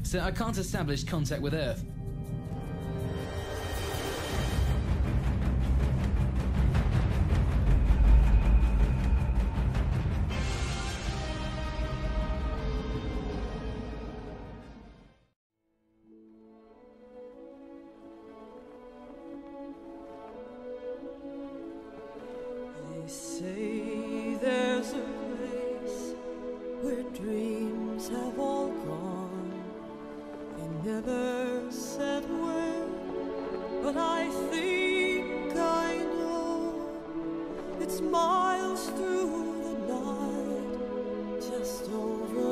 so I can't establish contact with Earth. They say there's a place where dreams have all gone. They never said where, but I think I know. It's miles through the night, just over